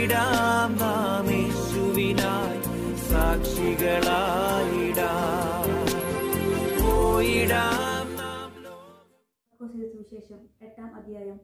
പോയിടാം നാം യേശുവിനായി സാക്ഷികളായിടാം. പോയിടാം നാം. സുവിശേഷം 8-ാം അധ്യായം.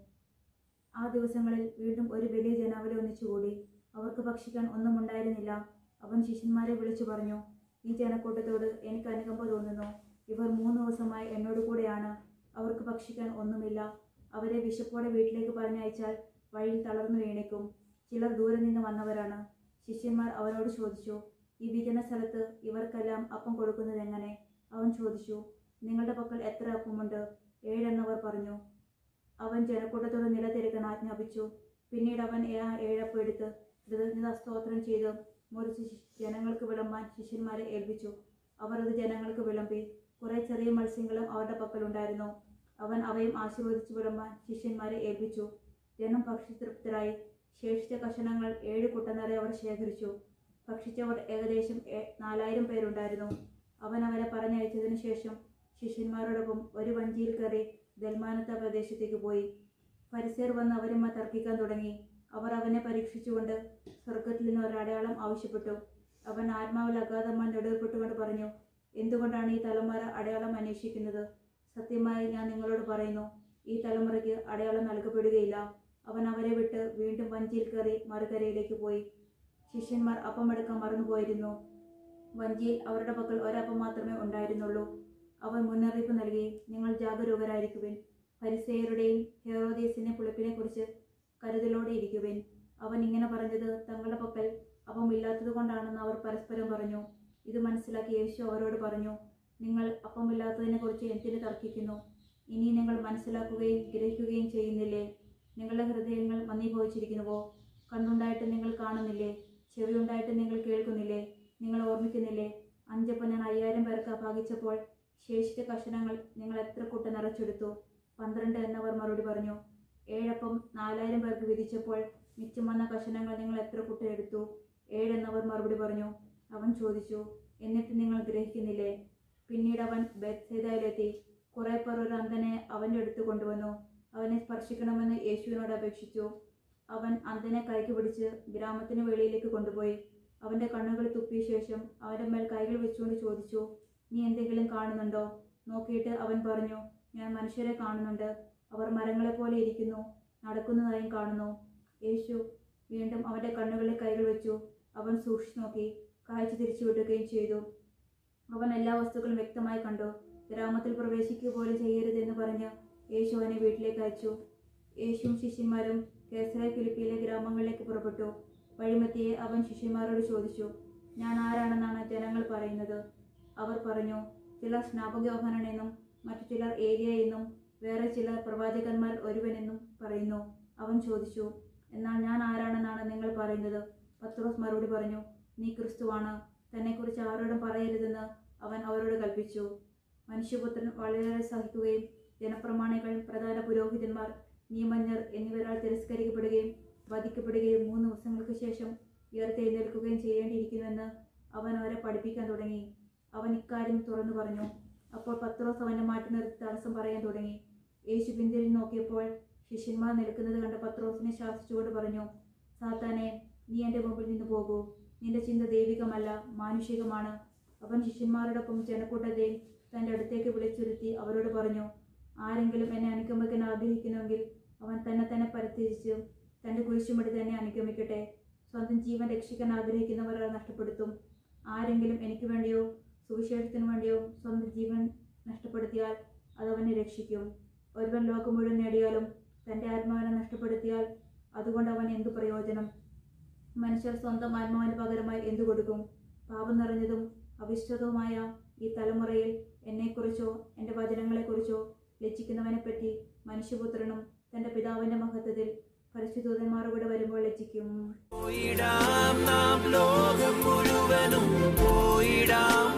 ആ ദിവസങ്ങളിൽ വീണ്ടും ഒരു വലിയ ജനാവലി ഒന്നിച്ചുകൂടി. അവർക്ക് ഭക്ഷിക്കാൻ ഒന്നും ഉണ്ടായിരുന്നില്ല. അവൻ ശിഷ്യന്മാരെ വിളിച്ചു പറഞ്ഞു, ഈ ജനക്കൂട്ടത്തോട് എനിക്ക് അനുകമ്പ തോന്നുന്നു. ഇവർ 3 ദിവസമായി എന്നോട് കൂടെയാണ്. അവർക്ക് ഭക്ഷിക്കാൻ ഒന്നുമില്ല. അവരെ വിശപ്പോടെ വീട്ടിലേക്ക് പറഞ്ഞയച്ചാൽ വഴിയിൽ തളർന്നു വീണേക്കും. ചിലർ ദൂരെ നിന്ന് വന്നവരാണ്. ശിഷ്യന്മാർ അവനോട് ചോദിച്ചു, ഈ വിജന സ്ഥലത്ത് ഇവർക്കെല്ലാം അപ്പം കൊടുക്കുന്നത് എങ്ങനെ? അവൻ ചോദിച്ചു, നിങ്ങളുടെ പക്കൽ എത്ര അപ്പമുണ്ട്? 7 എന്നവർ പറഞ്ഞു. അവൻ ജനക്കൂട്ടത്തോട് നിലതിരിക്കാൻ ആജ്ഞാപിച്ചു. പിന്നീട് അവൻ 7 അപ്പം എടുത്ത് കൃതജ്ഞതാ സ്തോത്രം ചെയ്ത് മുറിച്ച് ജനങ്ങൾക്ക് വിളമ്പാൻ ശിഷ്യന്മാരെ ഏൽപ്പിച്ചു. അവർ അത് ജനങ്ങൾക്ക് വിളമ്പി. കുറെ ചെറിയ മത്സ്യങ്ങളും അവരുടെ പക്കലുണ്ടായിരുന്നു. അവൻ അവയും ആശീർവദിച്ചു വിളമ്പാൻ ശിഷ്യന്മാരെ ഏൽപ്പിച്ചു. ജനം ഭക്ഷിതൃപ്തരായി. ശേഷിച്ച കഷണങ്ങൾ 7 കുട്ടനിറയെ അവർ ശേഖരിച്ചു. ഭക്ഷിച്ചവർ ഏകദേശം 4000 പേരുണ്ടായിരുന്നു. അവൻ അവരെ പറഞ്ഞയച്ചതിനു ശേഷം ശിഷ്യന്മാരോടൊപ്പം ഒരു വഞ്ചിയിൽ കയറി ദൽമാനത്ത പ്രദേശത്തേക്ക് പോയി. ഫരിസേർ വന്ന് അവരുമായി തർക്കിക്കാൻ തുടങ്ങി. അവർ അവനെ പരീക്ഷിച്ചുകൊണ്ട് സ്വർഗത്തിൽ നിന്ന് ഒരടയാളം ആവശ്യപ്പെട്ടു. അവൻ ആത്മാവിൽ അഗാധമായി നെടുവപ്പെട്ടുകൊണ്ട് പറഞ്ഞു, എന്തുകൊണ്ടാണ് ഈ തലമുറ അടയാളം അന്വേഷിക്കുന്നത്? സത്യമായി ഞാൻ നിങ്ങളോട് പറയുന്നു, ഈ തലമുറയ്ക്ക് അടയാളം നൽകപ്പെടുകയില്ല. അവൻ അവരെ വിട്ട് വീണ്ടും വഞ്ചിയിൽ കയറി മറുകരയിലേക്ക് പോയി. ശിഷ്യന്മാർ അപ്പമെടുക്കാൻ മറന്നുപോയിരുന്നു. വഞ്ചിയിൽ അവരുടെ പക്കൽ ഒരപ്പം മാത്രമേ ഉണ്ടായിരുന്നുള്ളൂ. അവൻ മുന്നറിയിപ്പ് നൽകി, നിങ്ങൾ ജാഗരൂകരായിരിക്കുവിൻ. ഫരിസേയരുടെയും ഹെറോദ്യസിന്റെ പുളിപ്പിനെ കുറിച്ച് കരുതലോടെ ഇരിക്കുവിൻ. അവൻ ഇങ്ങനെ പറഞ്ഞത് തങ്ങളുടെ പക്കൽ അപ്പമില്ലാത്തത് കൊണ്ടാണെന്ന് അവർ പരസ്പരം പറഞ്ഞു. ഇത് മനസ്സിലാക്കി യേശു അവരോട് പറഞ്ഞു, നിങ്ങൾ അപ്പമില്ലാത്തതിനെ കുറിച്ച് എന്തിന് തർക്കിക്കുന്നു? ഇനി നിങ്ങൾ മനസ്സിലാക്കുകയും ഗ്രഹിക്കുകയും ചെയ്യുന്നില്ലേ? നിങ്ങളുടെ ഹൃദയങ്ങൾ മന്ദീഭവിച്ചിരിക്കുന്നുവോ? കണ്ണുണ്ടായിട്ട് നിങ്ങൾ കാണുന്നില്ലേ? ചെവിയുണ്ടായിട്ട് നിങ്ങൾ കേൾക്കുന്നില്ലേ? നിങ്ങൾ ഓർമ്മിക്കുന്നില്ലേ? 5 അപ്പം ഞാൻ 5000 പേർക്ക് ഭാഗിച്ചപ്പോൾ ശേഷിച്ച കഷണങ്ങൾ നിങ്ങൾ എത്ര കുട്ട നിറച്ചെടുത്തു? 12 എന്നവർ മറുപടി പറഞ്ഞു. 7 അപ്പം 4000 പേർക്ക് വിധിച്ചപ്പോൾ മിച്ചം വന്ന കഷണങ്ങൾ നിങ്ങൾ എത്ര കുട്ട എടുത്തു? 7 എന്നവർ മറുപടി പറഞ്ഞു. അവൻ ചോദിച്ചു, എന്നിട്ട് നിങ്ങൾ ഗ്രഹിക്കുന്നില്ലേ? പിന്നീട് അവൻ ബേത്സയിദയിലെത്തി. കുറെ പേർ ഒരു അന്ധനെ അവൻ്റെ അടുത്ത് കൊണ്ടുവന്നു. അവനെ സ്പർശിക്കണമെന്ന് യേശുവിനോട് അപേക്ഷിച്ചു. അവൻ അന്ധനെ കൈക്ക് പിടിച്ച് ഗ്രാമത്തിന് വെളിയിലേക്ക് കൊണ്ടുപോയി. അവൻ്റെ കണ്ണുകൾ തുപ്പിയ ശേഷം അവൻ്റെ മേൽ കൈകൾ വെച്ചുകൊണ്ട് ചോദിച്ചു, നീ എന്തെങ്കിലും കാണുന്നുണ്ടോ? നോക്കിയിട്ട് അവൻ പറഞ്ഞു, ഞാൻ മനുഷ്യരെ കാണുന്നുണ്ട്. അവർ മരങ്ങളെപ്പോലെ ഇരിക്കുന്നു, നടക്കുന്നതായും കാണുന്നു. യേശു വീണ്ടും അവൻ്റെ കണ്ണുകളിൽ കൈകൾ വെച്ചു. അവൻ സൂക്ഷിച്ചു നോക്കി, കാഴ്ച തിരിച്ചു വിടുകയും ചെയ്തു. അവൻ എല്ലാ വസ്തുക്കളും വ്യക്തമായി കണ്ടു. ഗ്രാമത്തിൽ പ്രവേശിക്കുക പോലും ചെയ്യരുതെന്ന് പറഞ്ഞ് യേശു അവനെ വീട്ടിലേക്ക് അയച്ചു. യേശുവും ശിഷ്യന്മാരും കേസറ ഫിലിപ്പിയിലെ ഗ്രാമങ്ങളിലേക്ക് പുറപ്പെട്ടു. വഴിമത്തിയെ അവൻ ശിഷ്യന്മാരോട് ചോദിച്ചു, ഞാൻ ആരാണെന്നാണ് ജനങ്ങൾ പറയുന്നത്? അവർ പറഞ്ഞു, ചിലർ സ്നാപക യോഹന്നാനെന്നും മറ്റു ചിലർ ഏലിയ എന്നും വേറെ ചിലർ പ്രവാചകന്മാർ ഒരുവനെന്നും പറയുന്നു. അവൻ ചോദിച്ചു, എന്നാൽ ഞാൻ ആരാണെന്നാണ് നിങ്ങൾ പറയുന്നത്? പത്രോസ് മറുപടി പറഞ്ഞു, നീ ക്രിസ്തുവാണ്. തന്നെക്കുറിച്ച് ആരോടും പറയരുതെന്ന് അവൻ അവരോട് കൽപ്പിച്ചു. മനുഷ്യപുത്രൻ വളരെയേറെ സഹിക്കുകയും ജനപ്രമാണികൾ, പ്രധാന പുരോഹിതന്മാർ, നിയമജ്ഞർ എന്നിവരാൽ തിരസ്കരിക്കപ്പെടുകയും വധിക്കപ്പെടുകയും 3 ദിവസങ്ങൾക്ക് ശേഷം ഉയർത്തെഴുന്നേൽക്കുകയും ചെയ്യേണ്ടിയിരിക്കുന്നുവെന്ന് അവൻ അവരെ പഠിപ്പിക്കാൻ തുടങ്ങി. അവൻ ഇക്കാര്യം തുറന്നു പറഞ്ഞു. അപ്പോൾ പത്രോസ് അവനെ മാറ്റി നിർത്തി തടസ്സം പറയാൻ തുടങ്ങി. യേശു പിന്തിരിഞ്ഞ് നോക്കിയപ്പോൾ ശിഷ്യന്മാർ നിൽക്കുന്നത് കണ്ട പത്രോസിനെ ശാസിച്ചുകൊണ്ട് പറഞ്ഞു, സാത്താനെ, നീ എൻ്റെ മുമ്പിൽ നിന്ന് പോകൂ. നിന്റെ ചിന്ത ദൈവികമല്ല, മാനുഷികമാണ്. അവൻ ശിഷ്യന്മാരോടൊപ്പം ജനക്കൂട്ടത്തെയും തൻ്റെ അടുത്തേക്ക് വിളിച്ചുരുത്തി അവരോട് പറഞ്ഞു, ആരെങ്കിലും എന്നെ അനുഗമിക്കാൻ ആഗ്രഹിക്കുന്നുവെങ്കിൽ അവൻ തന്നെ പരിത്യജിച്ച് തൻ്റെ കുരിശുമടി തന്നെ അനുഗമിക്കട്ടെ. സ്വന്തം ജീവൻ രക്ഷിക്കാൻ ആഗ്രഹിക്കുന്നവർ അത് നഷ്ടപ്പെടുത്തും. ആരെങ്കിലും എനിക്ക് വേണ്ടിയോ സുവിശേഷത്തിനു വേണ്ടിയോ സ്വന്തം ജീവൻ നഷ്ടപ്പെടുത്തിയാൽ അതവനെ രക്ഷിക്കും. ഒരുവൻ ലോകം മുഴുവൻ നേടിയാലും തൻ്റെ ആത്മാവിനെ നഷ്ടപ്പെടുത്തിയാൽ അതുകൊണ്ട് അവൻ എന്തു പ്രയോജനം? മനുഷ്യർ സ്വന്തം ആത്മാവിന് പകരമായി എന്തു കൊടുക്കും? പാപം നിറഞ്ഞതും അവിശ്വതവുമായ ഈ തലമുറയിൽ എന്നെക്കുറിച്ചോ എൻ്റെ വചനങ്ങളെക്കുറിച്ചോ ലജ്ജിക്കുന്നവനെപ്പറ്റി മനുഷ്യപുത്രനും തൻ്റെ പിതാവിൻ്റെ മഹത്വത്തിൽ പരിശുദ്ധദൂതന്മാരുടെ വരുമ്പോൾ ലജ്ജിക്കും. പോയിടാം നാം ലോകം മുഴുവനും, പോയിടാം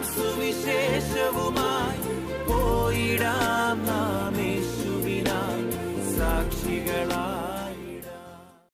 സുവിശേഷവുമായി, പോയിടാം നാം യേശുവിനായി സാക്ഷികളായി.